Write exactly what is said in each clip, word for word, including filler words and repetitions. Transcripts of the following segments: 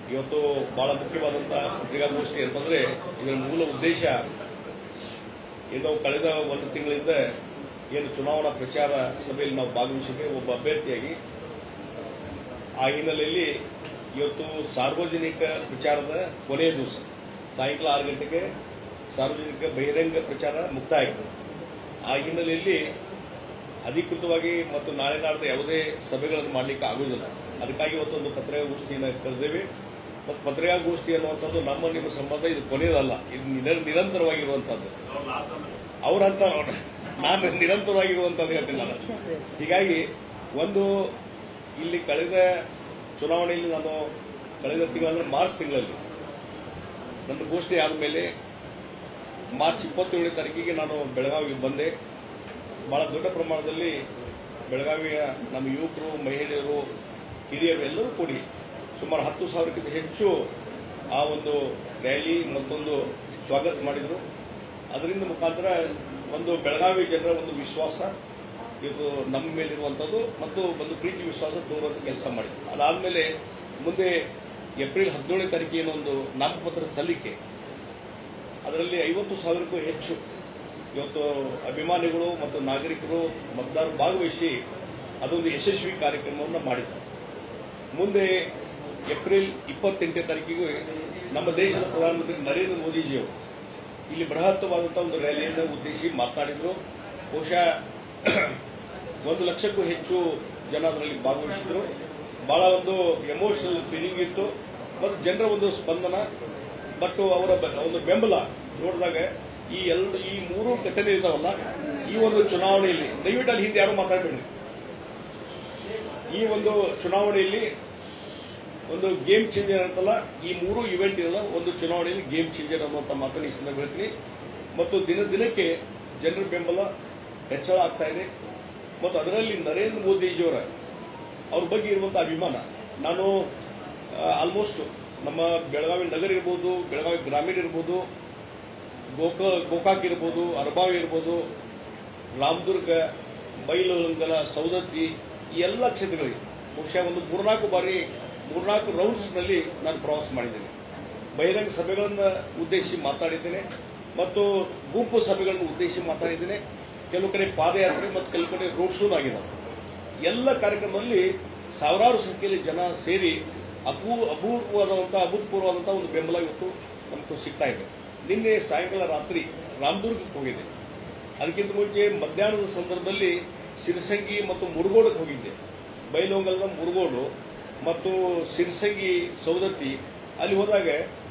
ಇವತ್ತು ಬಹಳ ಮುಖ್ಯವಾದಂತಹ ಪತ್ರಿಕಾಗೋಷ್ಠಿ ಅಂತಂದ್ರೆ ಇದರ ಮೂಲ ಉದ್ದೇಶ ಏನು ಕಳೆದ ಒಂದು ತಿಂಗಳಿಂದ ಏನು ಚುನಾವಣಾ ಪ್ರಚಾರ ಸಭೆಯಲ್ಲಿ ನಾವು ಭಾಗವಹಿಸಿದ್ದೆ ಒಬ್ಬ ಅಭ್ಯರ್ಥಿಯಾಗಿ ಆ ಹಿನ್ನೆಲೆಯಲ್ಲಿ ಇವತ್ತು ಸಾರ್ವಜನಿಕ ಪ್ರಚಾರದ ಕೊನೆಯ ದಿವಸ ಸಾಯಂಕಾಲ ಆರು ಗಂಟೆಗೆ ಸಾರ್ವಜನಿಕ ಬಹಿರಂಗ ಪ್ರಚಾರ ಮುಕ್ತಾಯ ಆಗಿದೆ. ಆ ಹಿನ್ನೆಲೆಯಲ್ಲಿ ಅಧಿಕೃತವಾಗಿ ಮತ್ತು ನಾಳೆ ನಾಡ್ದು ಯಾವುದೇ ಸಭೆಗಳನ್ನು ಮಾಡಲಿಕ್ಕೆ ಆಗುವುದಿಲ್ಲ. ಅದಕ್ಕಾಗಿ ಇವತ್ತೊಂದು ಪತ್ರಿಕಾಗೋಷ್ಠಿಯನ್ನು ಕರೆದೇವೆ. ಮತ್ತು ಪತ್ರಿಕಾಗೋಷ್ಠಿ ಅನ್ನುವಂಥದ್ದು ನಮ್ಮ ನಿಮ್ಮ ಸಂಬಂಧ ಇದು ಕೊನೆಯದಲ್ಲ, ಇದು ನಿರಂತರವಾಗಿರುವಂಥದ್ದು. ಅವರಂತ ನಾನು ನಿರಂತರವಾಗಿರುವಂಥದ್ದು ಹೇಳ್ತಿಲ್ಲ. ಹೀಗಾಗಿ ಒಂದು ಇಲ್ಲಿ ಕಳೆದ ಚುನಾವಣೆಯಲ್ಲಿ ನಾನು ಕಳೆದ ತಿಂಗಳಂದ್ರೆ ಮಾರ್ಚ್ ತಿಂಗಳಲ್ಲಿ ನನ್ನ ಘೋಷಣೆ ಆದಮೇಲೆ ಮಾರ್ಚ್ ಇಪ್ಪತ್ತೇಳನೇ ತಾರೀಕಿಗೆ ನಾನು ಬೆಳಗಾವಿಗೆ ಬಂದೆ. ಬಹಳ ದೊಡ್ಡ ಪ್ರಮಾಣದಲ್ಲಿ ಬೆಳಗಾವಿಯ ನಮ್ಮ ಯುವಕರು, ಮಹಿಳೆಯರು, ಹಿರಿಯರು ಎಲ್ಲರೂ ಕೂಡಿ ಸುಮಾರು ಹತ್ತು ಸಾವಿರಕ್ಕಿಂತ ಹೆಚ್ಚು ಆ ಒಂದು ರ್ಯಾಲಿ ಮತ್ತೊಂದು ಸ್ವಾಗತ ಮಾಡಿದರು. ಅದರಿಂದ ಮುಖಾಂತರ ಒಂದು ಬೆಳಗಾವಿ ಜನರ ಒಂದು ವಿಶ್ವಾಸ ಇದು ನಮ್ಮ ಮೇಲಿರುವಂಥದ್ದು ಮತ್ತು ಒಂದು ಪ್ರೀತಿ ವಿಶ್ವಾಸ ತೋರುವಂಥ ಕೆಲಸ ಮಾಡಿದ್ರು. ಅದಾದಮೇಲೆ ಮುಂದೆ ಏಪ್ರಿಲ್ ಹದಿನೇಳನೇ ತಾರೀಕಿನ ಒಂದು ನಾಮಪತ್ರ ಸಲ್ಲಿಕೆ, ಅದರಲ್ಲಿ ಐವತ್ತು ಸಾವಿರಕ್ಕೂ ಹೆಚ್ಚು ಇವತ್ತು ಅಭಿಮಾನಿಗಳು ಮತ್ತು ನಾಗರಿಕರು ಮತದಾರರು ಭಾಗವಹಿಸಿ ಅದೊಂದು ಯಶಸ್ವಿ ಕಾರ್ಯಕ್ರಮವನ್ನು ಮಾಡಿದರು. ಮುಂದೆ ಏಪ್ರಿಲ್ ಇಪ್ಪತ್ತೆಂಟನೇ ತಾರೀಕಿಗೆ ನಮ್ಮ ದೇಶದ ಪ್ರಧಾನಮಂತ್ರಿ ನರೇಂದ್ರ ಮೋದಿಜಿಯವರು ಇಲ್ಲಿ ಬೃಹತ್ತವಾದಂಥ ಒಂದು ರ್ಯಾಲಿಯನ್ನು ಉದ್ದೇಶಿಸಿ ಮಾತನಾಡಿದರು. ಬಹುಶಃ ಒಂದು ಲಕ್ಷಕ್ಕೂ ಹೆಚ್ಚು ಜನ ಅದರಲ್ಲಿ ಭಾಗವಹಿಸಿದ್ರು. ಬಹಳ ಒಂದು ಎಮೋಷನಲ್ ಫೀಲಿಂಗ್ ಇತ್ತು ಮತ್ತು ಜನರ ಒಂದು ಸ್ಪಂದನ ಮತ್ತು ಅವರ ಒಂದು ಬೆಂಬಲ ನೋಡಿದಾಗ ಈ ಎರಡು ಈ ಮೂರು ಘಟನೆ ಇದಾವಲ್ಲ, ಈ ಒಂದು ಚುನಾವಣೆಯಲ್ಲಿ ದಯವಿಟ್ಟು ಅಲ್ಲಿ ಹಿಂದೆ ಯಾರು ಮಾತಾಡಬೇಡ್ರಿ. ಈ ಒಂದು ಚುನಾವಣೆಯಲ್ಲಿ ಒಂದು ಗೇಮ್ ಚೇಂಜರ್ ಅಂತಲ್ಲ, ಈ ಮೂರು ಇವೆಂಟ್ ಇರಲ್ಲ, ಒಂದು ಚುನಾವಣೆಯಲ್ಲಿ ಗೇಮ್ ಚೇಂಜರ್ ಅನ್ನುವಂಥ ಮಾತನ್ನು ಈ ಸಂದರ್ಭ ಹೇಳ್ತೀನಿ. ಮತ್ತು ದಿನ ದಿನಕ್ಕೆ ಜನರ ಬೆಂಬಲ ಹೆಚ್ಚಳ ಆಗ್ತಾ ಇದೆ ಮತ್ತು ಅದರಲ್ಲಿ ನರೇಂದ್ರ ಮೋದಿಜಿಯವರ ಅವ್ರ ಬಗ್ಗೆ ಇರುವಂಥ ಅಭಿಮಾನ. ನಾನು ಆಲ್ಮೋಸ್ಟ್ ನಮ್ಮ ಬೆಳಗಾವಿ ನಗರ ಇರ್ಬೋದು, ಬೆಳಗಾವಿ ಗ್ರಾಮೀಣ ಇರ್ಬೋದು, ಗೋಕ ಗೋಕಾಕ್ ಇರ್ಬೋದು, ಅರಬಾವಿ ಇರ್ಬೋದು, ರಾಮದುರ್ಗ, ಬೈಲಹೊಂಗಲ, ಸೌದತ್ತಿ, ಈ ಎಲ್ಲ ಕ್ಷೇತ್ರಗಳಿಗೆ ಬಹುಶಃ ಒಂದು ಮೂರ್ನಾಲ್ಕು ಬಾರಿ ಮೂರ್ನಾಲ್ಕು ರೌಂಡ್ಸ್ನಲ್ಲಿ ನಾನು ಪ್ರವಾಸ ಮಾಡಿದ್ದೇನೆ. ಬಹಿರಂಗ ಸಭೆಗಳನ್ನು ಉದ್ದೇಶಿಸಿ ಮಾತಾಡಿದ್ದೇನೆ ಮತ್ತು ಗುಂಪು ಸಭೆಗಳನ್ನು ಉದ್ದೇಶಿಸಿ ಮಾತಾಡಿದ್ದೇನೆ. ಕೆಲವು ಕಡೆ ಪಾದಯಾತ್ರೆ ಮತ್ತು ಕೆಲವು ಕಡೆ ರೋಡ್ ಶೋ ಆಗಿದ್ದಾವೆ. ಎಲ್ಲ ಕಾರ್ಯಕ್ರಮದಲ್ಲಿ ಸಾವಿರಾರು ಸಂಖ್ಯೆಯಲ್ಲಿ ಜನ ಸೇರಿ ಅಪೂ ಅಭೂತವಾದಂಥ ಅಭೂತಪೂರ್ವವಾದಂಥ ಒಂದು ಬೆಂಬಲ ಇವತ್ತು ನಮಗೂ ಸಿಗ್ತಾ ಇದೆ. ನಿನ್ನೆ ಸಾಯಂಕಾಲ ರಾತ್ರಿ ರಾಮದುರ್ಗಕ್ಕೆ ಹೋಗಿದ್ದೆ. ಅದಕ್ಕಿಂತ ಮುಂಚೆ ಮಧ್ಯಾಹ್ನದ ಸಂದರ್ಭದಲ್ಲಿ ಸಿರಸಂಗಿ ಮತ್ತು ಮುರುಗೋಡಕ್ಕೆ ಹೋಗಿದ್ದೆ. ಬೈಲಹೊಂಗಲದ ಮುರುಗೋಡು ಮತ್ತು ಸಿರಸಂಗಿ, ಸೌದತ್ತಿ ಅಲ್ಲಿ ಹೋದಾಗ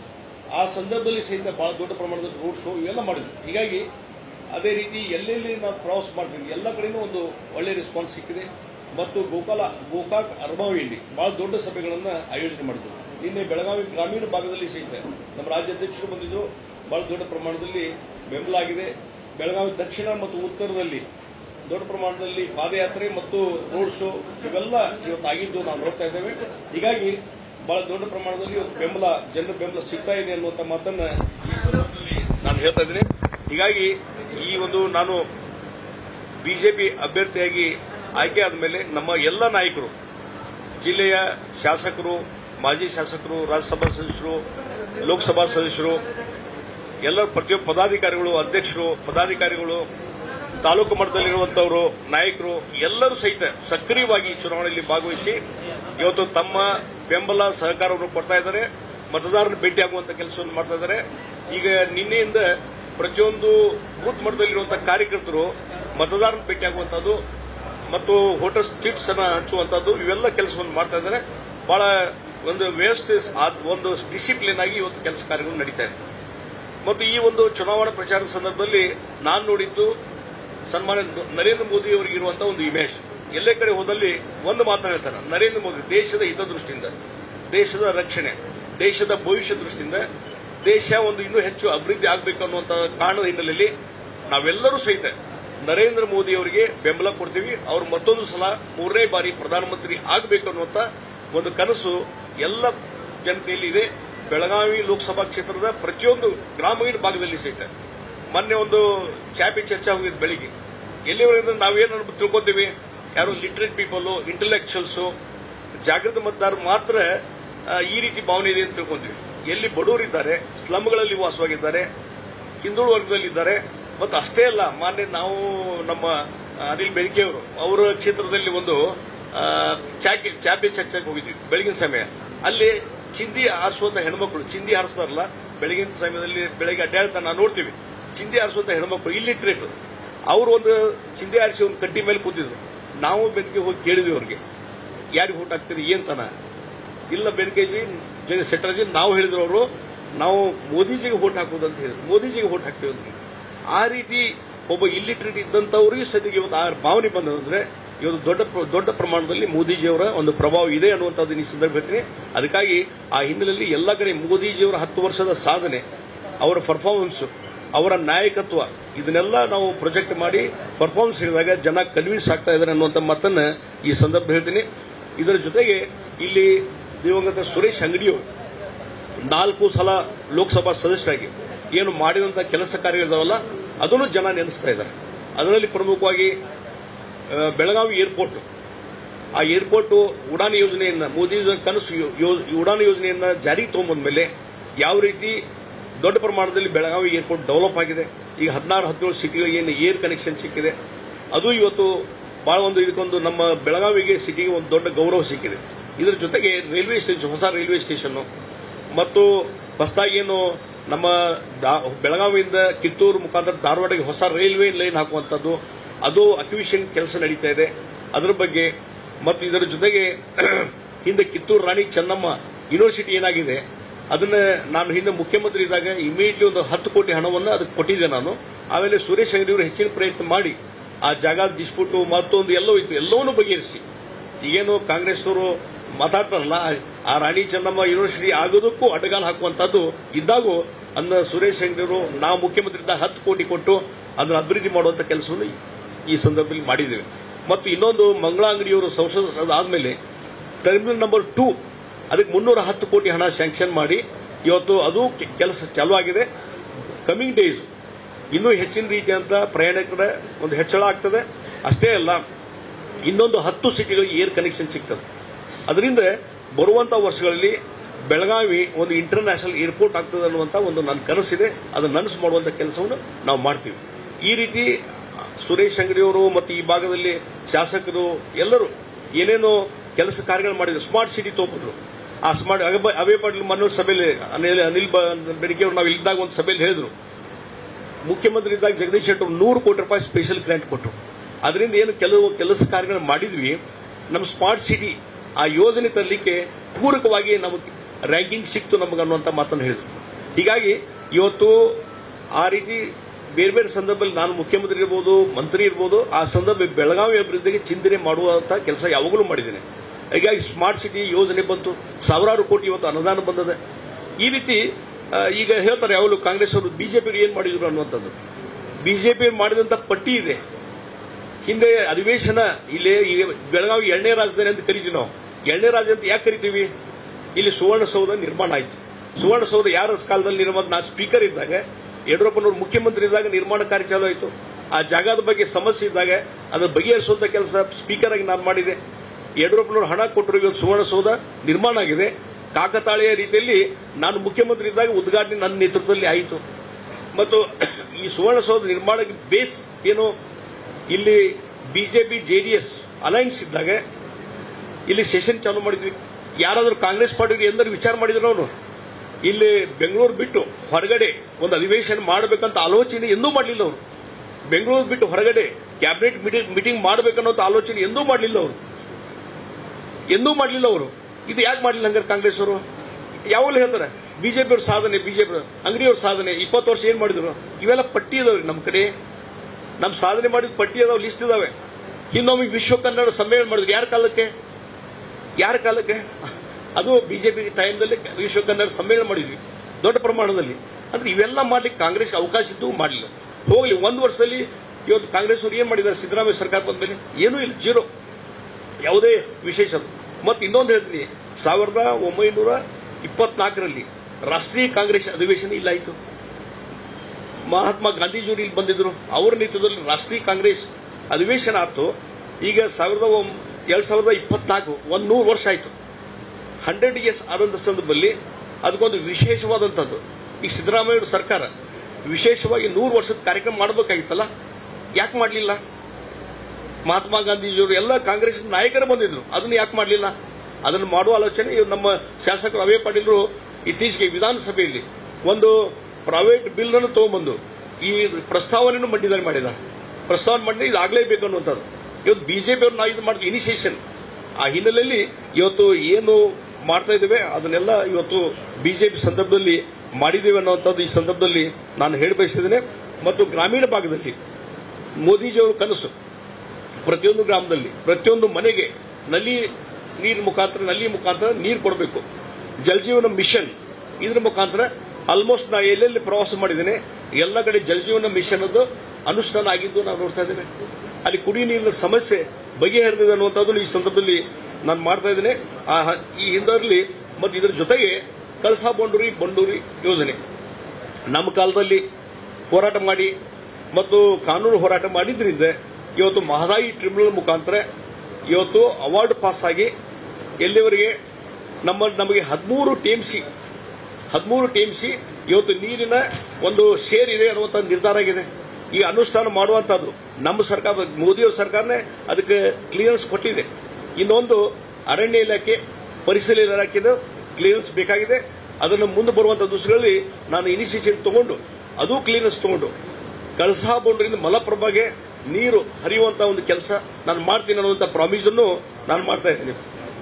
ಆ ಸಂದರ್ಭದಲ್ಲಿ ಸಹಿತ ಬಹಳ ದೊಡ್ಡ ಪ್ರಮಾಣದಲ್ಲಿ ರೋಡ್ ಶೋ ಇವೆಲ್ಲ ಮಾಡಿದ್ವಿ. ಹೀಗಾಗಿ ಅದೇ ರೀತಿ ಎಲ್ಲೆಲ್ಲಿ ನಾವು ಪ್ರವಾಸ ಮಾಡ್ತೀವಿ ಎಲ್ಲ ಕಡೆಯೂ ಒಂದು ಒಳ್ಳೆ ರೆಸ್ಪಾನ್ಸ್ ಸಿಕ್ಕಿದೆ ಮತ್ತು ಗೋಕಾಲ ಗೋಕಾಕ್ ಅರಬಾವಿಯಲ್ಲಿ ಬಹಳ ದೊಡ್ಡ ಸಭೆಗಳನ್ನು ಆಯೋಜನೆ ಮಾಡಿದ್ರು. ನಿನ್ನೆ ಬೆಳಗಾವಿ ಗ್ರಾಮೀಣ ಭಾಗದಲ್ಲಿ ಸಹಿತ ನಮ್ಮ ರಾಜ್ಯಾಧ್ಯಕ್ಷರು ಬಂದಿದ್ದು, ಬಹಳ ದೊಡ್ಡ ಪ್ರಮಾಣದಲ್ಲಿ ಬೆಂಬಲ ಆಗಿದೆ. ಬೆಳಗಾವಿ ದಕ್ಷಿಣ ಮತ್ತು ಉತ್ತರದಲ್ಲಿ ದೊಡ್ಡ ಪ್ರಮಾಣದಲ್ಲಿ ಪಾದಯಾತ್ರೆ ಮತ್ತು ರೋಡ್ ಶೋ ಇವೆಲ್ಲ ಇವತ್ತು ಆಗಿದ್ದು ನಾವು ನೋಡ್ತಾ ಇದ್ದೇವೆ. ಹೀಗಾಗಿ ಬಹಳ ದೊಡ್ಡ ಪ್ರಮಾಣದಲ್ಲಿ ಇವತ್ತು ಬೆಂಬಲ ಜನರ ಬೆಂಬಲ ಸಿಗ್ತಾ ಇದೆ ಅನ್ನುವಂಥ ಮಾತನ್ನ ಈ ಸಂದರ್ಭದಲ್ಲಿ ನಾನು ಹೇಳ್ತಾ ಇದ್ದೀನಿ. ಹೀಗಾಗಿ ಈ ಒಂದು ನಾನು ಬಿಜೆಪಿ ಅಭ್ಯರ್ಥಿಯಾಗಿ ಆಯ್ಕೆ ಆದ ಮೇಲೆ ನಮ್ಮ ಎಲ್ಲ ನಾಯಕರು, ಜಿಲ್ಲೆಯ ಶಾಸಕರು, ಮಾಜಿ ಶಾಸಕರು, ರಾಜ್ಯಸಭಾ ಸದಸ್ಯರು, ಲೋಕಸಭಾ ಸದಸ್ಯರು, ಎಲ್ಲ ಪ್ರತಿಯೊಬ್ಬ ಪದಾಧಿಕಾರಿಗಳು, ಅಧ್ಯಕ್ಷರು, ಪದಾಧಿಕಾರಿಗಳು, ತಾಲೂಕು ಮಟ್ಟದಲ್ಲಿರುವಂತವರು, ನಾಯಕರು ಎಲ್ಲರೂ ಸಹಿತ ಸಕ್ರಿಯವಾಗಿ ಚುನಾವಣೆಯಲ್ಲಿ ಭಾಗವಹಿಸಿ ಇವತ್ತು ತಮ್ಮ ಬೆಂಬಲ ಸಹಕಾರವನ್ನು ಕೊಡ್ತಾ ಇದ್ದಾರೆ. ಮತದಾರರನ್ನು ಭೇಟಿಯಾಗುವಂತ ಕೆಲಸವನ್ನು ಮಾಡ್ತಾ ಇದ್ದಾರೆ. ಈಗ ನಿನ್ನೆಯಿಂದ ಪ್ರತಿಯೊಂದು ಬೂತ್ ಮಟ್ಟದಲ್ಲಿರುವಂತಹ ಕಾರ್ಯಕರ್ತರು ಮತದಾರರನ್ನು ಭೇಟಿಯಾಗುವಂತದ್ದು ಮತ್ತು ವೋಟರ್ ಸ್ಟಿಟ್ಸ್ ಅನ್ನು ಹಂಚುವಂತದ್ದು ಇವೆಲ್ಲ ಕೆಲಸವನ್ನು ಮಾಡ್ತಾ ಇದ್ದಾರೆ. ಬಹಳ ಒಂದು ವ್ಯವಸ್ಥೆ, ಒಂದು ಡಿಸಿಪ್ಲಿನ್ ಆಗಿ ಇವತ್ತು ಕೆಲಸ ಕಾರ್ಯಗಳು ನಡೀತಾ ಇದೆ. ಮತ್ತು ಈ ಒಂದು ಚುನಾವಣಾ ಪ್ರಚಾರದ ಸಂದರ್ಭದಲ್ಲಿ ನಾನು ನೋಡಿದ್ದು ಸನ್ಮಾನ್ಯ ನರೇಂದ್ರ ಮೋದಿ ಅವರಿಗೆ ಇರುವಂತಹ ಒಂದು ಇಮೇಜ್. ಎಲ್ಲೇ ಕಡೆ ಹೋದಲ್ಲಿ ಒಂದು ಮಾತು ಹೇಳ್ತಾರೆ, ನರೇಂದ್ರ ಮೋದಿ ದೇಶದ ಹಿತದೃಷ್ಟಿಯಿಂದ, ದೇಶದ ರಕ್ಷಣೆ, ದೇಶದ ಭವಿಷ್ಯ ದೃಷ್ಟಿಯಿಂದ ದೇಶ ಒಂದು ಇನ್ನೂ ಹೆಚ್ಚು ಅಭಿವೃದ್ಧಿ ಆಗಬೇಕು ಅನ್ನುವಂಥ ಕಾರಣದ ಹಿನ್ನೆಲೆಯಲ್ಲಿ ನಾವೆಲ್ಲರೂ ಸಹಿತ ನರೇಂದ್ರ ಮೋದಿ ಅವರಿಗೆ ಬೆಂಬಲ ಕೊಡ್ತೀವಿ. ಅವರು ಮತ್ತೊಂದು ಸಲ ಮೂರನೇ ಬಾರಿ ಪ್ರಧಾನಮಂತ್ರಿ ಆಗಬೇಕು ಅನ್ನುವಂಥ ಒಂದು ಕನಸು ಎಲ್ಲ ಜನತೆಯಲ್ಲಿ ಇದೆ. ಬೆಳಗಾವಿ ಲೋಕಸಭಾ ಕ್ಷೇತ್ರದ ಪ್ರತಿಯೊಂದು ಗ್ರಾಮೀಣ ಭಾಗದಲ್ಲಿ ಸಹಿತ ಮೊನ್ನೆ ಒಂದು ಚಾಪಿ ಚರ್ಚೆ ಹೋಗಿದ್ದು ಬೆಳಿಗ್ಗೆ. ಎಲ್ಲಿವರೆಗೆ ನಾವೇನು ತಿಳ್ಕೊತೀವಿ, ಯಾರು ಲಿಟ್ರೇಟ್ ಪೀಪಲ್, ಇಂಟೆಲೆಕ್ಚುಯಲ್ಸ್, ಜಾಗೃತ ಮತದಾರರು ಮಾತ್ರ ಈ ರೀತಿ ಭಾವನೆ ಇದೆ ಅಂತ ತಿಳ್ಕೊಂತೀವಿ. ಎಲ್ಲಿ ಬಡವರಿದ್ದಾರೆ, ಸ್ಲಮ್ಗಳಲ್ಲಿ ವಾಸವಾಗಿದ್ದಾರೆ, ಹಿಂದುಳಿದ ವರ್ಗದಲ್ಲಿದ್ದಾರೆ. ಮತ್ತು ಅಷ್ಟೇ ಅಲ್ಲ, ಮಾನ್ಯ ನಾವು ನಮ್ಮ ಅನಿಲ್ ಬೆಳಕೆಯವರು ಅವರ ಕ್ಷೇತ್ರದಲ್ಲಿ ಒಂದು ಚಾಕಿ ಚಾಪೆ ಚರ್ಚೆಗೆ ಹೋಗಿದ್ವಿ ಬೆಳಗಿನ ಸಮಯ. ಅಲ್ಲಿ ಚಿಂದಿ ಆರಿಸುವಂತ ಹೆಣ್ಮಕ್ಳು, ಚಿಂದಿ ಹಾರಿಸ್ತಾರಲ್ಲ ಬೆಳಗಿನ ಸಮಯದಲ್ಲಿ, ಬೆಳಗ್ಗೆ ಅಡ್ಡಾಡ್ತಾ ನಾವು ನೋಡ್ತೀವಿ, ಚಿಂದಿ ಆರಿಸುವಂತ ಹೆಣ್ಮಕ್ಳು ಇಲ್ಲಿಟ್ರೇಟ್ ಅವರು ಒಂದು ಚಿಂದಿ ಆರಿಸಿ ಒಂದು ಕಡ್ಡಿ ಮೇಲೆ ಕೂತಿದ್ರು. ನಾವು ಬೆಳಗ್ಗೆ ಹೋಗಿ ಕೇಳಿದ್ವಿ ಅವ್ರಿಗೆ, ಯಾರಿಗೆ ಓಟ್ ಹಾಕ್ತೀರಿ ಏನ್ತಾನ? ಇಲ್ಲ ಬೆನ್ಕೆಜಿ ಜನ ಶೆಟ್ಟರ್ಜಿ ನಾವು ಹೇಳಿದ್ರು, ಅವರು ನಾವು ಮೋದಿಜಿಗೆ ಓಟ್ ಹಾಕೋದು ಅಂತ ಹೇಳಿದ್ರು, ಮೋದಿಜಿಗೆ ಓಟ್ ಹಾಕ್ತೀವಿ ಅಂತ. ಆ ರೀತಿ ಒಬ್ಬ ಇಲ್ಲಿಟ್ರೇಟ್ ಇದ್ದಂಥವ್ರಿಗೆ ಸದ್ಯಕ್ಕೆ ಇವತ್ತು ಆ ಭಾವನೆ ಬಂದಂದ್ರೆ ಇವತ್ತು ದೊಡ್ಡ ದೊಡ್ಡ ಪ್ರಮಾಣದಲ್ಲಿ ಮೋದಿಜಿಯವರ ಒಂದು ಪ್ರಭಾವ ಇದೆ ಅನ್ನುವಂಥದ್ದು ಈ ಸಂದರ್ಭ ಹೇಳ್ತೀನಿ. ಅದಕ್ಕಾಗಿ ಆ ಹಿನ್ನೆಲೆಯಲ್ಲಿ ಎಲ್ಲ ಕಡೆ ಮೋದಿಜಿಯವರ ಹತ್ತು ವರ್ಷದ ಸಾಧನೆ, ಅವರ ಪರ್ಫಾರ್ಮೆನ್ಸ್, ಅವರ ನಾಯಕತ್ವ, ಇದನ್ನೆಲ್ಲ ನಾವು ಪ್ರೊಜೆಕ್ಟ್ ಮಾಡಿ ಪರ್ಫಾರ್ಮೆನ್ಸ್ ಹೇಳಿದಾಗ ಜನ ಕನ್ವಿನ್ಸ್ ಆಗ್ತಾ ಇದ್ದಾರೆ ಅನ್ನುವಂಥ ಮಾತನ್ನು ಈ ಸಂದರ್ಭ ಹೇಳ್ತೀನಿ. ಇದರ ಜೊತೆಗೆ ಇಲ್ಲಿ ದಿವಂಗತ ಸುರೇಶ್ ಅಂಗಡಿಯವರು ನಾಲ್ಕು ಸಲ ಲೋಕಸಭಾ ಸದಸ್ಯರಾಗಿ ಏನು ಮಾಡಿದಂಥ ಕೆಲಸ ಕಾರ್ಯಗಳಿದಾವಲ್ಲ ಅದನ್ನು ಜನ ನೆನೆಸ್ತಾ ಇದ್ದಾರೆ. ಅದರಲ್ಲಿ ಪ್ರಮುಖವಾಗಿ ಬೆಳಗಾವಿ ಏರ್ಪೋರ್ಟ್, ಆ ಏರ್ಪೋರ್ಟ್ ಉಡಾನ್ ಯೋಜನೆಯನ್ನ ಮೋದಿ ಕನಸು ಉಡಾನ್ ಯೋಜನೆಯನ್ನ ಜಾರಿಗೆ ತಗೊಂಬಂದ ಮೇಲೆ ಯಾವ ರೀತಿ ದೊಡ್ಡ ಪ್ರಮಾಣದಲ್ಲಿ ಬೆಳಗಾವಿ ಏರ್ಪೋರ್ಟ್ ಡೆವಲಪ್ ಆಗಿದೆ. ಈಗ ಹದಿನಾರು ಹದಿನೇಳು ಸಿಟಿಗಳಿಗೆ ಏನು ಏರ್ ಕನೆಕ್ಷನ್ ಸಿಕ್ಕಿದೆ, ಅದು ಇವತ್ತು ಬಹಳ ಒಂದು ಇದಕ್ಕೊಂದು ನಮ್ಮ ಬೆಳಗಾವಿಗೆ ಸಿಟಿಗೆ ಒಂದು ದೊಡ್ಡ ಗೌರವ ಸಿಕ್ಕಿದೆ. ಇದರ ಜೊತೆಗೆ ರೈಲ್ವೆ ಸ್ಟೇಷನ್, ಹೊಸ ರೈಲ್ವೆ ಸ್ಟೇಷನ್ ಮತ್ತು ಹೊಸದಾಗಿ ಏನು ನಮ್ಮ ಬೆಳಗಾವಿಯಿಂದ ಕಿತ್ತೂರು ಮುಖಾಂತರ ಧಾರವಾಡಗೆ ಹೊಸ ರೈಲ್ವೆ ಲೈನ್ ಹಾಕುವಂಥದ್ದು, ಅದು ಅಕ್ವಿಷನ್ ಕೆಲಸ ನಡೀತಾ ಇದೆ. ಅದರ ಬಗ್ಗೆ ಮತ್ತು ಇದರ ಜೊತೆಗೆ ಹಿಂದೆ ಕಿತ್ತೂರು ರಾಣಿ ಚೆನ್ನಮ್ಮ ಯೂನಿವರ್ಸಿಟಿ ಏನಾಗಿದೆ ಅದನ್ನ ನಾನು ಹಿಂದೆ ಮುಖ್ಯಮಂತ್ರಿ ಇದ್ದಾಗ ಇಮಿಡಿಯೇಟ್ಲಿ ಒಂದು ಹತ್ತು ಕೋಟಿ ಹಣವನ್ನು ಅದಕ್ಕೆ ಕೊಟ್ಟಿದ್ದೆ ನಾನು. ಆಮೇಲೆ ಸುರೇಶ್ ಅಂಗಡಿಯವರು ಹೆಚ್ಚಿನ ಪ್ರಯತ್ನ ಮಾಡಿ ಆ ಜಾಗ ಡಿಸ್ಪ್ಯೂಟು ಮತ್ತೊಂದು ಎಲ್ಲವೂ ಇತ್ತು, ಎಲ್ಲವನ್ನೂ ಬಗೆಹರಿಸಿ ಈಗೇನು ಕಾಂಗ್ರೆಸ್ನವರು ಮಾತಾಡ್ತಾರಲ್ಲ ಆ ರಾಣಿ ಚೆನ್ನಮ್ಮ ಯೂನಿವರ್ಸಿಟಿ ಆಗೋದಕ್ಕೂ ಅಡ್ಡಗಾಲು ಹಾಕುವಂತದ್ದು ಇದ್ದಾಗೂ ಅನ್ನ ಸುರೇಶ್ ಅಂಗಡಿಯವರು ನಾವು ಮುಖ್ಯಮಂತ್ರಿ ಇದ್ದಾಗ ಹತ್ತು ಕೋಟಿ ಕೊಟ್ಟು ಅದನ್ನು ಅಭಿವೃದ್ಧಿ ಮಾಡುವಂತ ಕೆಲಸವನ್ನು ಈ ಸಂದರ್ಭದಲ್ಲಿ ಮಾಡಿದ್ದೇವೆ. ಮತ್ತು ಇನ್ನೊಂದು ಮಂಗಳ ಅಂಗಡಿಯವರು ಸಂಸದ ಆದ್ಮೇಲೆ ಟರ್ಮಿನಲ್ ನಂಬರ್ ಟೂ ಅದಕ್ಕೆ ಮುನ್ನೂರ ಹತ್ತು ಕೋಟಿ ಹಣ ಸ್ಯಾಂಕ್ಷನ್ ಮಾಡಿ ಇವತ್ತು ಅದು ಕೆಲಸ ಚಾಲೂ ಆಗಿದೆ. ಕಮಿಂಗ್ ಡೇಸ್ ಇನ್ನೂ ಹೆಚ್ಚಿನ ರೀತಿಯಂತ ಪ್ರಯಾಣಿಕರ ಒಂದು ಹೆಚ್ಚಳ ಆಗ್ತದೆ. ಅಷ್ಟೇ ಅಲ್ಲ, ಇನ್ನೊಂದು ಹತ್ತು ಸಿಟಿಗಳಿಗೆ ಏರ್ ಕನೆಕ್ಷನ್ ಸಿಗ್ತದೆ. ಅದರಿಂದ ಬರುವಂತಹ ವರ್ಷಗಳಲ್ಲಿ ಬೆಳಗಾವಿ ಒಂದು ಇಂಟರ್ನ್ಯಾಷನಲ್ ಏರ್ಪೋರ್ಟ್ ಆಗ್ತದೆ ಅನ್ನುವಂಥ ಒಂದು ನನ್ನ ಕನಸಿದೆ. ಅದನ್ನು ನನಸು ಮಾಡುವಂಥ ಕೆಲಸವನ್ನು ನಾವು ಮಾಡ್ತೀವಿ. ಈ ರೀತಿ ಸುರೇಶ್ ಅಂಗಡಿಯವರು ಮತ್ತು ಈ ಭಾಗದಲ್ಲಿ ಶಾಸಕರು ಎಲ್ಲರೂ ಏನೇನೋ ಕೆಲಸ ಕಾರ್ಯಗಳು ಮಾಡಿದ್ರು. ಸ್ಮಾರ್ಟ್ ಸಿಟಿ ತಗೊಂಡ್ರು. ಆ ಸ್ಮಾರ್ಟ್ ಅಭಯ ಪಾಟೀಲ್ ಮನೋಜ್ ಸಭೆಯಲ್ಲಿ ಅನಿಲ್ ಅನಿಲ್ ಬೆಳಕೆಯವರು ನಾವು ಇಲ್ಲಿದ್ದಾಗ ಒಂದು ಸಭೆಯಲ್ಲಿ ಹೇಳಿದ್ರು, ಮುಖ್ಯಮಂತ್ರಿ ಇದ್ದಾಗ ಜಗದೀಶ್ ಶೆಟ್ಟರ್ ನೂರು ಕೋಟಿ ರೂಪಾಯಿ ಸ್ಪೆಷಲ್ ಗ್ರಾಂಟ್ ಕೊಟ್ಟರು. ಅದರಿಂದ ಏನು ಕೆಲವು ಕೆಲಸ ಕಾರ್ಯಗಳು ಮಾಡಿದ್ವಿ. ನಮ್ಮ ಸ್ಮಾರ್ಟ್ ಸಿಟಿ ಆ ಯೋಜನೆ ತರಲಿಕ್ಕೆ ಪೂರಕವಾಗಿ ನಮಗೆ ರ್ಯಾಂಕಿಂಗ್ ಸಿಕ್ತು ನಮಗೆ ಅನ್ನುವಂಥ ಮಾತನ್ನು ಹೇಳಿದ್ರು. ಹೀಗಾಗಿ ಇವತ್ತು ಆ ರೀತಿ ಬೇರೆ ಬೇರೆ ಸಂದರ್ಭದಲ್ಲಿ ನಾನು ಮುಖ್ಯಮಂತ್ರಿ ಇರ್ಬೋದು, ಮಂತ್ರಿ ಇರ್ಬೋದು, ಆ ಸಂದರ್ಭ ಬೆಳಗಾವಿ ಅಭಿವೃದ್ಧಿಗೆ ಚಿಂತನೆ ಮಾಡುವಂಥ ಕೆಲಸ ಯಾವಾಗಲೂ ಮಾಡಿದ್ದೇನೆ. ಹೀಗಾಗಿ ಸ್ಮಾರ್ಟ್ ಸಿಟಿ ಯೋಜನೆ ಬಂತು, ಸಾವಿರಾರು ಕೋಟಿ ಇವತ್ತು ಅನುದಾನ ಬಂದಿದೆ. ಈ ರೀತಿ ಈಗ ಹೇಳ್ತಾರೆ ಯಾವಾಗಲೂ ಕಾಂಗ್ರೆಸ್ ಅವರು ಬಿಜೆಪಿ ಏನ್ ಮಾಡಿದ್ರು ಅನ್ನುವಂಥದ್ದು. ಬಿಜೆಪಿ ಮಾಡಿದಂಥ ಪಟ್ಟಿ ಇದೆ. ಹಿಂದೆ ಅಧಿವೇಶನ ಇಲ್ಲೇ ಈಗ ಬೆಳಗಾವಿ ಎರಡನೇ ರಾಜಧಾನಿ ಅಂತ ಕರಿತೀವಿ ನಾವು. ಎರಡನೇ ರಾಜಧಾನಿ ಅಂತ ಯಾಕೆ ಕರಿತೀವಿ? ಇಲ್ಲಿ ಸುವರ್ಣಸೌಧ ನಿರ್ಮಾಣ ಆಯಿತು. ಸುವರ್ಣಸೌಧ ಯಾರ ಕಾಲದಲ್ಲಿ ನಿರ್ಮಾಣ? ನಾ ಸ್ಪೀಕರ್ ಇದ್ದಾಗ, ಯಡಿಯೂರಪ್ಪನವರು ಮುಖ್ಯಮಂತ್ರಿ ಇದ್ದಾಗ ನಿರ್ಮಾಣ ಕಾರ್ಯ ಚಾಲೂ ಆಯಿತು. ಆ ಜಾಗದ ಬಗ್ಗೆ ಸಮಸ್ಯೆ ಇದ್ದಾಗ ಅದನ್ನು ಬಗೆಹರಿಸುವಂತ ಕೆಲಸ ಸ್ಪೀಕರ್ ಆಗಿ ನಾನು ಮಾಡಿದೆ. ಯಡಿಯೂರಪ್ಪನವರು ಹಣ ಕೊಟ್ಟರು, ಇವತ್ತು ಸುವರ್ಣಸೌಧ ನಿರ್ಮಾಣ ಆಗಿದೆ. ಕಾಕತಾಳೀಯ ರೀತಿಯಲ್ಲಿ ನಾನು ಮುಖ್ಯಮಂತ್ರಿ ಇದ್ದಾಗ ಉದ್ಘಾಟನೆ ನನ್ನ ನೇತೃತ್ವದಲ್ಲಿ ಆಯಿತು. ಮತ್ತು ಈ ಸುವರ್ಣಸೌಧ ನಿರ್ಮಾಣಕ್ಕೆ ಬೇಸ್ ಏನು? ಇಲ್ಲಿ ಬಿಜೆಪಿ ಜೆಡಿಎಸ್ ಅಲೈನ್ಸ್ ಇದ್ದಾಗ ಇಲ್ಲಿ ಸೆಷನ್ ಚಾಲೂ ಮಾಡಿದ್ವಿ. ಯಾರಾದರೂ ಕಾಂಗ್ರೆಸ್ ಪಾರ್ಟಿಗೆ ಎಂದರೂ ವಿಚಾರ ಮಾಡಿದ್ರು ಅವನು ಇಲ್ಲಿ ಬೆಂಗಳೂರು ಬಿಟ್ಟು ಹೊರಗಡೆ ಒಂದು ಅಧಿವೇಶನ ಮಾಡಬೇಕಂತ ಆಲೋಚನೆ ಎಂದೂ ಮಾಡಲಿಲ್ಲ ಅವರು. ಬೆಂಗಳೂರು ಬಿಟ್ಟು ಹೊರಗಡೆ ಕ್ಯಾಬಿನೆಟ್ ಮೀಟಿಂಗ್ ಮಾಡಬೇಕನ್ನೋ ಆಲೋಚನೆ ಎಂದೂ ಮಾಡಲಿಲ್ಲ ಅವರು, ಎಂದೂ ಮಾಡಲಿಲ್ಲ ಅವರು. ಇದು ಯಾಕೆ ಮಾಡಲಿಲ್ಲ ಹಂಗಾರೆ ಕಾಂಗ್ರೆಸ್ ಅವರು? ಯಾವಾಗಲೂ ಹೇಳ್ತಾರೆ ಬಿಜೆಪಿ ಅವ್ರ ಸಾಧನೆ, ಬಿಜೆಪಿ ಅಂಗಡಿಯವ್ರ ಸಾಧನೆ, ಇಪ್ಪತ್ತು ವರ್ಷ ಏನ್ ಮಾಡಿದ್ರು, ಇವೆಲ್ಲ ಪಟ್ಟಿ ಇದಾವ್ರಿ ನಮ್ಮ ಕಡೆ. ನಮ್ಮ ಸಾಧನೆ ಮಾಡಿದ ಪಟ್ಟಿ ಅದಾವ, ಲಿಸ್ಟ್ ಇದಾವೆ. ಇನ್ನೊಮ್ಮೆ ವಿಶ್ವ ಕನ್ನಡ ಸಮ್ಮೇಳನ ಮಾಡಿದ್ರು. ಯಾರ ಕಾಲಕ್ಕೆ? ಯಾರ ಕಾಲಕ್ಕೆ? ಅದು ಬಿಜೆಪಿ ಟೈಮ್ದಲ್ಲಿ ವಿಶ್ವ ಕನ್ನಡ ಸಮ್ಮೇಳನ ಮಾಡಿದ್ವಿ ದೊಡ್ಡ ಪ್ರಮಾಣದಲ್ಲಿ. ಅಂದ್ರೆ ಇವೆಲ್ಲ ಮಾಡ್ಲಿಕ್ಕೆ ಕಾಂಗ್ರೆಸ್ಗೆ ಅವಕಾಶ ಇದ್ದು ಮಾಡಲಿಲ್ಲ. ಹೋಗ್ಲಿ, ಒಂದು ವರ್ಷದಲ್ಲಿ ಇವತ್ತು ಕಾಂಗ್ರೆಸ್ ಅವರು ಏನ್ ಮಾಡಿದ್ದಾರೆ? ಸಿದ್ದರಾಮಯ್ಯ ಸರ್ಕಾರ ಬಂದ ಮೇಲೆ ಏನೂ ಇಲ್ಲ, ಜೀರೋ, ಯಾವುದೇ ವಿಶೇಷ. ಮತ್ತು ಇನ್ನೊಂದು ಹೇಳ್ತೀನಿ, ಸಾವಿರದ ಒಂಬೈನೂರ ಇಪ್ಪತ್ನಾಲ್ಕರಲ್ಲಿ ರಾಷ್ಟ್ರೀಯ ಕಾಂಗ್ರೆಸ್ ಅಧಿವೇಶನ ಇಲ್ಲ ಆಯಿತು. ಮಹಾತ್ಮ ಗಾಂಧೀಜಿಯವರು ಇಲ್ಲಿ ಬಂದಿದ್ರು, ಅವರ ನೇತೃತ್ವದಲ್ಲಿ ರಾಷ್ಟ್ರೀಯ ಕಾಂಗ್ರೆಸ್ ಅಧಿವೇಶನ ಆಯ್ತು. ಈಗ ಸಾವಿರದ ಎರಡ್ ಸಾವಿರದ ಇಪ್ಪತ್ನಾಲ್ಕು ಒಂದು ನೂರು ವರ್ಷ ಆಯ್ತು. ಹಂಡ್ರೆಡ್ ಇಯರ್ಸ್ ಆದಂಥ ಸಂದರ್ಭದಲ್ಲಿ ಅದಕ್ಕೊಂದು ವಿಶೇಷವಾದಂಥದ್ದು ಈ ಸಿದ್ದರಾಮಯ್ಯ ಸರ್ಕಾರ ವಿಶೇಷವಾಗಿ ನೂರು ವರ್ಷದ ಕಾರ್ಯಕ್ರಮ ಮಾಡಬೇಕಾಗಿತ್ತಲ್ಲ, ಯಾಕೆ ಮಾಡಲಿಲ್ಲ? ಮಹಾತ್ಮ ಗಾಂಧೀಜಿಯವರು ಎಲ್ಲ ಕಾಂಗ್ರೆಸ್ ನಾಯಕರು ಬಂದಿದ್ರು, ಅದನ್ನು ಯಾಕೆ ಮಾಡಲಿಲ್ಲ? ಅದನ್ನು ಮಾಡುವ ಆಲೋಚನೆ ನಮ್ಮ ಶಾಸಕರು ಅಭಯ ಪಾಟೀಲರು ಇತ್ತೀಚೆಗೆ ವಿಧಾನಸಭೆಯಲ್ಲಿ ಒಂದು ಪ್ರೈವೇಟ್ ಬಿಲ್ ಅನ್ನು ತಗೊಂಡ್ಬಂದು ಈ ಪ್ರಸ್ತಾವನೆಯನ್ನು ಮಂಡಿದ್ದಾರೆ ಮಾಡಿದ್ದಾರೆ. ಪ್ರಸ್ತಾವನೆ ಮಾಡಿ ಇದಾಗಲೇಬೇಕು ಅನ್ನುವಂಥದ್ದು. ಇವತ್ತು ಬಿಜೆಪಿ ಅವರು ನಾವು ಇದು ಮಾಡಿದ್ವಿ ಇನಿಷಿಯೇಷನ್. ಆ ಹಿನ್ನೆಲೆಯಲ್ಲಿ ಇವತ್ತು ಏನು ಮಾಡ್ತಾ ಇದ್ದೇವೆ ಅದನ್ನೆಲ್ಲ ಇವತ್ತು ಬಿಜೆಪಿ ಸಂದರ್ಭದಲ್ಲಿ ಮಾಡಿದ್ದೇವೆ ಅನ್ನುವಂಥದ್ದು ಈ ಸಂದರ್ಭದಲ್ಲಿ ನಾನು ಹೇಳಿ ಬಯಸಿದ್ದೇನೆ. ಮತ್ತು ಗ್ರಾಮೀಣ ಭಾಗದಲ್ಲಿ ಮೋದಿಜಿಯವರ ಕನಸು ಪ್ರತಿಯೊಂದು ಗ್ರಾಮದಲ್ಲಿ ಪ್ರತಿಯೊಂದು ಮನೆಗೆ ನಲ್ಲಿ ನೀರಿನ ಮುಖಾಂತರ ನಲ್ಲಿ ಮುಖಾಂತರ ನೀರು ಕೊಡಬೇಕು. ಜಲಜೀವನ ಮಿಷನ್ ಇದರ ಮುಖಾಂತರ ಆಲ್ಮೋಸ್ಟ್ ನಾ ಎಲ್ಲೆಲ್ಲಿ ಪ್ರವಾಸ ಮಾಡಿದ್ದೇನೆ ಎಲ್ಲ ಕಡೆ ಜಲಜೀವನ ಮಿಷನ್ ಅದು ಅನುಷ್ಠಾನ ಆಗಿದ್ದು ನಾವು ನೋಡ್ತಾ ಇದ್ದೇವೆ. ಅಲ್ಲಿ ಕುಡಿಯುವ ನೀರಿನ ಸಮಸ್ಯೆ ಬಗೆಹರಿದಿದೆ ಅನ್ನುವಂಥದ್ದು ಈ ಸಂದರ್ಭದಲ್ಲಿ ನಾನು ಮಾಡ್ತಾ ಇದ್ದೇನೆ. ಈ ಹಿಂದರಲ್ಲಿ ಮತ್ತು ಇದರ ಜೊತೆಗೆ ಕಳಸಾ ಬಂಡೂರಿ ಬಂಡೂರಿ ಯೋಜನೆ ನಮ್ಮ ಕಾಲದಲ್ಲಿ ಹೋರಾಟ ಮಾಡಿ ಮತ್ತು ಕಾನೂನು ಹೋರಾಟ ಮಾಡಿದ್ರಿಂದ ಇವತ್ತು ಮಹದಾಯಿ ಟ್ರಿಬ್ಯುನಲ್ ಮುಖಾಂತರ ಇವತ್ತು ಅವಾರ್ಡ್ ಪಾಸ್ ಆಗಿ ಎಲ್ಲಿವರೆಗೆ ನಮ್ಮ ನಮಗೆ ಹದಿಮೂರು ಟಿಎಂಸಿ ಹದಿಮೂರು ಟಿಎಂಸಿ ಇವತ್ತು ನೀರಿನ ಒಂದು ಶೇರ್ ಇದೆ ಅನ್ನುವಂಥ ನಿರ್ಧಾರ ಆಗಿದೆ. ಈ ಅನುಷ್ಠಾನ ಮಾಡುವಂಥದ್ದು ನಮ್ಮ ಸರ್ಕಾರ ಮೋದಿಯವರ ಸರ್ಕಾರನೇ ಅದಕ್ಕೆ ಕ್ಲಿಯರೆನ್ಸ್ ಕೊಟ್ಟಿದೆ. ಇನ್ನೊಂದು ಅರಣ್ಯ ಇಲಾಖೆ ಪರಿಸರ ಇಲಾಖೆದು ಕ್ಲಿಯರೆನ್ಸ್ ಬೇಕಾಗಿದೆ. ಅದನ್ನು ಮುಂದೆ ಬರುವಂಥ ದಿವಸಗಳಲ್ಲಿ ನಾನು ಇನಿಷಿಯೇಟಿವ್ ತಗೊಂಡು ಅದು ಕ್ಲಿಯರೆನ್ಸ್ ತಗೊಂಡು ಕಳಸಾ ಬಂಡೂರಿಂದ ಮಲಪ್ರಭಾಗೆ ನೀರು ಹರಿಯುವಂತ ಒಂದು ಕೆಲಸ ನಾನು ಮಾಡ್ತೀನಿ ಅನ್ನುವಂಥ ಪ್ರಾಮಿಸ್ ಅನ್ನು ನಾನು ಮಾಡ್ತಾ ಇದ್ದೀನಿ.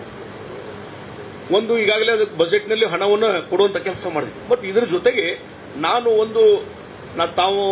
ಒಂದು ಈಗಾಗಲೇ ಅದಕ್ಕೆ ಬಜೆಟ್ನಲ್ಲಿ ಹಣವನ್ನು ಕೊಡುವಂತ ಕೆಲಸ ಮಾಡಿದೆ. ಮತ್ತು ಇದರ ಜೊತೆಗೆ ನಾನು ಒಂದು ನಾನು ತಾವು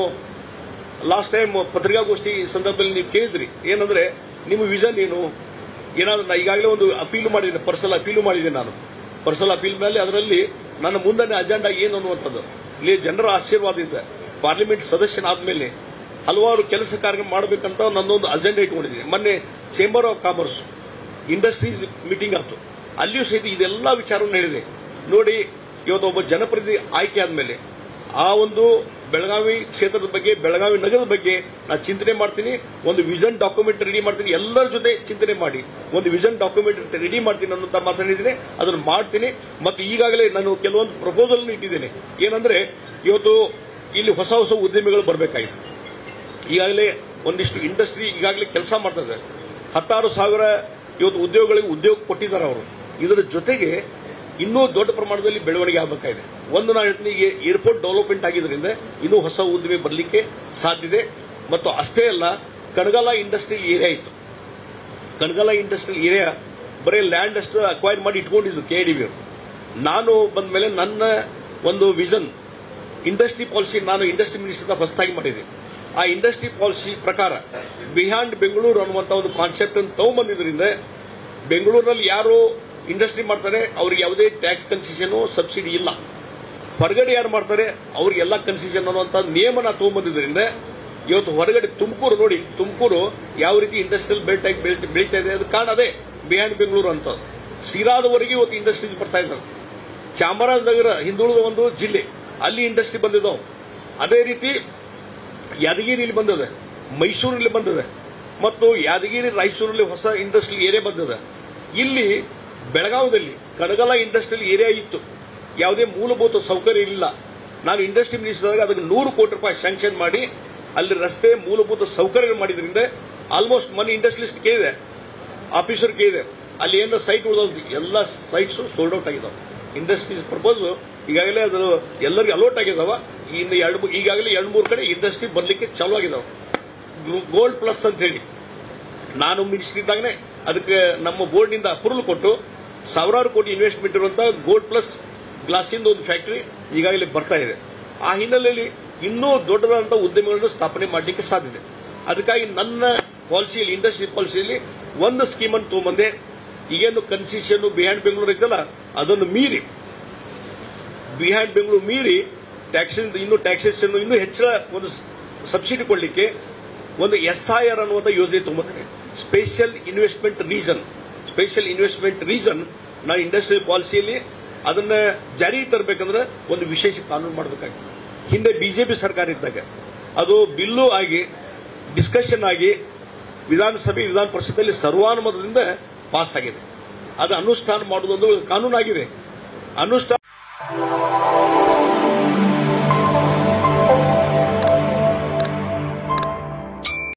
ಲಾಸ್ಟ್ ಟೈಮ್ ಪತ್ರಿಕಾಗೋಷ್ಠಿ ಸಂದರ್ಭದಲ್ಲಿ ನೀವು ಕೇಳಿದ್ರಿ, ಏನಂದ್ರೆ ನಿಮ್ಮ ವಿಷನ್ ಏನು ಏನಾದ್ರು ನಾ ಈಗಾಗಲೇ ಒಂದು ಅಪೀಲ್ ಮಾಡಿದ್ದೇನೆ, ಪರ್ಸನಲ್ ಅಪೀಲು ಮಾಡಿದ್ದೇನೆ. ನಾನು ಪರ್ಸನಲ್ ಅಪೀಲ್ ಮೇಲೆ ಅದರಲ್ಲಿ ನನ್ನ ಮುಂದಿನ ಅಜೆಂಡಾ ಏನು ಅನ್ನುವಂಥದ್ದು ಇಲ್ಲಿ ಜನರ ಆಶೀರ್ವಾದದಿಂದ ಪಾರ್ಲಿಮೆಂಟ್ ಸದಸ್ಯನಾದ ಮೇಲೆ ಹಲವಾರು ಕೆಲಸ ಕಾರ್ಯ ಮಾಡಬೇಕಂತ ನನ್ನೊಂದು ಅಜೆಂಡಾ ಇಟ್ಕೊಂಡಿದ್ದೀನಿ. ಮೊನ್ನೆ chamber of commerce industries meeting ಆಯ್ತು, ಅಲ್ಲಿಯೂ ಸಹಿತ ಇದೆಲ್ಲ ವಿಚಾರವನ್ನು ಹೇಳಿದೆ. ನೋಡಿ, ಇವತ್ತು ಒಬ್ಬ ಜನಪ್ರತಿನಿಧಿ ಆಯ್ಕೆ ಆದಮೇಲೆ ಆ ಒಂದು ಬೆಳಗಾವಿ ಕ್ಷೇತ್ರದ ಬಗ್ಗೆ, ಬೆಳಗಾವಿ ನಗರದ ಬಗ್ಗೆ ನಾನು ಚಿಂತನೆ ಮಾಡ್ತೀನಿ. ಒಂದು ವಿಷನ್ ಡಾಕ್ಯುಮೆಂಟ್ ರೆಡಿ ಮಾಡ್ತೀನಿ, ಎಲ್ಲರ ಜೊತೆ ಚಿಂತನೆ ಮಾಡಿ ಒಂದು ವಿಷನ್ ಡಾಕ್ಯುಮೆಂಟ್ ರೆಡಿ ಮಾಡ್ತೀನಿ ಅನ್ನೋಂಥ ಮಾತನಾಡಿದ್ದೀನಿ. ಅದನ್ನು ಮಾಡ್ತೀನಿ. ಮತ್ತು ಈಗಾಗಲೇ ನಾನು ಕೆಲವೊಂದು ಪ್ರಪೋಸಲ್ ಇಟ್ಟಿದ್ದೇನೆ. ಏನಂದ್ರೆ ಇವತ್ತು ಇಲ್ಲಿ ಹೊಸ ಹೊಸ ಉದ್ಯಮಿಗಳು ಬರಬೇಕಾಗಿದೆ. ಈಗಾಗಲೇ ಒಂದಿಷ್ಟು ಇಂಡಸ್ಟ್ರಿ ಈಗಾಗಲೇ ಕೆಲಸ ಮಾಡ್ತಾ ಇದ್ದಾರೆ. ಹತ್ತಾರು ಸಾವಿರ ಇವತ್ತು ಉದ್ಯೋಗಗಳಿಗೆ ಉದ್ಯೋಗ ಕೊಟ್ಟಿದ್ದಾರೆ ಅವರು. ಇದರ ಜೊತೆಗೆ ಇನ್ನೂ ದೊಡ್ಡ ಪ್ರಮಾಣದಲ್ಲಿ ಬೆಳವಣಿಗೆ ಆಗಬೇಕಾಗಿದೆ. ಒಂದು ನಾನು ಹೇಳ್ತೀನಿ, ಈಗ ಏರ್ಪೋರ್ಟ್ ಡೆವಲಪ್ಮೆಂಟ್ ಆಗಿದ್ದರಿಂದ ಇನ್ನೂ ಹೊಸ ಉದ್ಯಮಿ ಬರಲಿಕ್ಕೆ ಸಾಧ್ಯತೆ. ಮತ್ತು ಅಷ್ಟೇ ಅಲ್ಲ, ಕಣಗಾಲ ಇಂಡಸ್ಟ್ರಿಯಲ್ ಏರಿಯಾ ಇತ್ತು. ಕಣಗಾಲ ಇಂಡಸ್ಟ್ರಿಯಲ್ ಏರಿಯಾ ಬರೀ ಲ್ಯಾಂಡ್ ಅಷ್ಟು ಅಕ್ವೈರ್ ಮಾಡಿ ಇಟ್ಕೊಂಡಿದ್ದು ಕೆ ಡಿ ಬಿ ಅವರು. ನಾನು ಬಂದ ಮೇಲೆ ನನ್ನ ಒಂದು ವಿಷನ್ ಇಂಡಸ್ಟ್ರಿ ಪಾಲಿಸಿ ನಾನು ಇಂಡಸ್ಟ್ರಿ ಮಿನಿಸ್ಟರ್ ಹೊಸದಾಗಿ ಮಾಡಿದೆ. ಆ ಇಂಡಸ್ಟ್ರಿ ಪಾಲಿಸಿ ಪ್ರಕಾರ ಬಿಹಾಂಡ್ ಬೆಂಗಳೂರು ಅನ್ನುವಂಥ ಒಂದು ಕಾನ್ಸೆಪ್ಟ್ ಅನ್ನು ತಗೊಂಡ್ಬಂದಿದ್ದರಿಂದ ಬೆಂಗಳೂರಿನಲ್ಲಿ ಯಾರು ಇಂಡಸ್ಟ್ರಿ ಮಾಡ್ತಾರೆ ಅವ್ರಿಗೆ ಯಾವುದೇ ಟ್ಯಾಕ್ಸ್ ಕನ್ಸೆಷನ್ ಸಬ್ಸಿಡಿ ಇಲ್ಲ. ಹೊರಗಡೆ ಯಾರು ಮಾಡ್ತಾರೆ ಅವ್ರಿಗೆಲ್ಲ ಕನ್ಸೆಷನ್ ಅನ್ನುವಂಥ ನಿಯಮನ ತಗೊಂಡ್ಬಂದಿದ್ದರಿಂದ ಇವತ್ತು ಹೊರಗಡೆ ತುಮಕೂರು ನೋಡಿ, ತುಮಕೂರು ಯಾವ ರೀತಿ ಇಂಡಸ್ಟ್ರಿಯಲ್ ಬೆಲ್ಟ್ ಆಗಿ ಬೆಳೀತಾ ಇದೆ, ಅದು ಕಾರಣ ಅದೇ ಬಿಹಾಂಡ್ ಬೆಂಗಳೂರು ಅಂತ. ಸಿರಾದವರೆಗೆ ಇವತ್ತು ಇಂಡಸ್ಟ್ರೀಸ್ ಬರ್ತಾ ಇದ್ದಾರೆ. ಚಾಮರಾಜನಗರ ಹಿಂದುಳಿದ ಒಂದು ಜಿಲ್ಲೆ, ಅಲ್ಲಿ ಇಂಡಸ್ಟ್ರಿ ಬಂದಿದ್ದಾವೆ. ಅದೇ ರೀತಿ ಯಾದಗಿರಿಯಲ್ಲಿ ಬಂದಿದೆ, ಮೈಸೂರಲ್ಲಿ ಬಂದಿದೆ, ಮತ್ತು ಯಾದಗಿರಿ ರಾಯಚೂರಲ್ಲಿ ಹೊಸ ಇಂಡಸ್ಟ್ರಿಯಲ್ ಏರಿಯಾ ಬಂದಿದೆ. ಇಲ್ಲಿ ಬೆಳಗಾವದಲ್ಲಿ ಕಣಗಾಲ ಇಂಡಸ್ಟ್ರಿಯಲ್ ಏರಿಯಾ ಇತ್ತು, ಯಾವುದೇ ಮೂಲಭೂತ ಸೌಕರ್ಯ ಇಲ್ಲ. ನಾನು ಇಂಡಸ್ಟ್ರಿ ಮಿನಿಸ್ಟರ್ ಆದಾಗ ಅದಕ್ಕೆ ನೂರು ಕೋಟಿ ರೂಪಾಯಿ ಸ್ಯಾಂಕ್ಷನ್ ಮಾಡಿ ಅಲ್ಲಿ ರಸ್ತೆ ಮೂಲಭೂತ ಸೌಕರ್ಯ ಮಾಡಿದ್ರಿಂದ ಆಲ್ಮೋಸ್ಟ್ ಮನಿ ಇಂಡಸ್ಟ್ರಿಯಲಿಸ್ಟ್ ಕೇಳಿದೆ, ಆಫೀಸರ್ ಕೇಳಿದೆ, ಅಲ್ಲಿ ಏನೋ ಸೈಟ್ ಉಳಿದ ಎಲ್ಲ ಸೈಟ್ಸು ಸೋಲ್ಡ್ ಔಟ್ ಆಗಿದಾವೆ. ಇಂಡಸ್ಟ್ರೀಸ್ ಪ್ರಪೋಸ್ ಈಗಾಗಲೇ ಅದು ಎಲ್ಲರಿಗೂ ಅಲೋಟ್ ಆಗಿದಾವ. ಇನ್ನು ಎರಡು ಈಗಾಗಲೇ ಎರಡು ಮೂರು ಕಡೆ ಇಂಡಸ್ಟ್ರಿ ಬರಲಿಕ್ಕೆ ಚಾಲು ಆಗಿದಾವೆ. ಗೋಲ್ಡ್ ಪ್ಲಸ್ ಅಂತ ಹೇಳಿ ನಾನು ಮಿನಿಸ್ಟರ್ ಇದ್ದಾಗನೇ ಅದಕ್ಕೆ ನಮ್ಮ ಬೋರ್ಡ್ನಿಂದ ಅಪ್ರೂವಲ್ ಕೊಟ್ಟು ಸಾವಿರಾರು ಕೋಟಿ ಇನ್ವೆಸ್ಟ್ಮೆಂಟ್ ಇರುವಂತಹ ಗೋಲ್ಡ್ ಪ್ಲಸ್ ಗ್ಲಾಸಿಂದ ಒಂದು ಫ್ಯಾಕ್ಟರಿ ಈಗಾಗಲೇ ಬರ್ತಾ ಇದೆ. ಆ ಹಿನ್ನೆಲೆಯಲ್ಲಿ ಇನ್ನೂ ದೊಡ್ಡದಾದಂಥ ಉದ್ಯಮಗಳನ್ನು ಸ್ಥಾಪನೆ ಮಾಡಲಿಕ್ಕೆ ಸಾಧ್ಯತೆ. ಅದಕ್ಕಾಗಿ ನನ್ನ ಪಾಲಿಸಿಯಲ್ಲಿ, ಇಂಡಸ್ಟ್ರಿ ಪಾಲಿಸಿಯಲ್ಲಿ ಒಂದು ಸ್ಕೀಮನ್ನು ತಗೊಂಬಂದೆ. ಈಗೇನು ಕನ್ಸೆಷನ್ ಬಿಹೈಂಡ್ ಬೆಂಗಳೂರು ಐತಲ್ಲ, ಅದನ್ನು ಮೀರಿ ಬಿಹೈಂಡ್ ಬೆಂಗಳೂರು ಮೀರಿ ಟ್ಯಾಕ್ಸ್ ಇನ್ನೂ ಟ್ಯಾಕ್ಸೇಷನ್ ಇನ್ನೂ ಹೆಚ್ಚಳ ಒಂದು ಸಬ್ಸಿಡಿ ಕೊಡಲಿಕ್ಕೆ ಒಂದು ಎಸ್ ಐ ಆರ್ ಅನ್ನುವಂಥ ಯೋಜನೆ ತಗೊಂಬಂದಿದೆ. Special investment reason special investment reason ನಾನು ಇಂಡಸ್ಟ್ರಿಯಲ್ ಪಾಲಿಸಿಯಲ್ಲಿ ಅದನ್ನ ಜಾರಿಗೆ ತರಬೇಕಂದ್ರೆ ಒಂದು ವಿಶೇಷ ಕಾನೂನು ಮಾಡಬೇಕಾಗ್ತದೆ. ಹಿಂದೆ ಬಿಜೆಪಿ ಸರ್ಕಾರ ಇದ್ದಾಗ ಅದು ಬಿಲ್ಲು ಆಗಿ ಡಿಸ್ಕಷನ್ ಆಗಿ ವಿಧಾನಸಭೆ ವಿಧಾನ ಪರಿಷತ್ತಲ್ಲಿ ಸರ್ವಾನುಮತದಿಂದ ಪಾಸ್ ಆಗಿದೆ. ಅದು ಅನುಷ್ಠಾನ ಮಾಡುವುದೊಂದು ಕಾನೂನಾಗಿದೆ. ಅನುಷ್ಠಾನ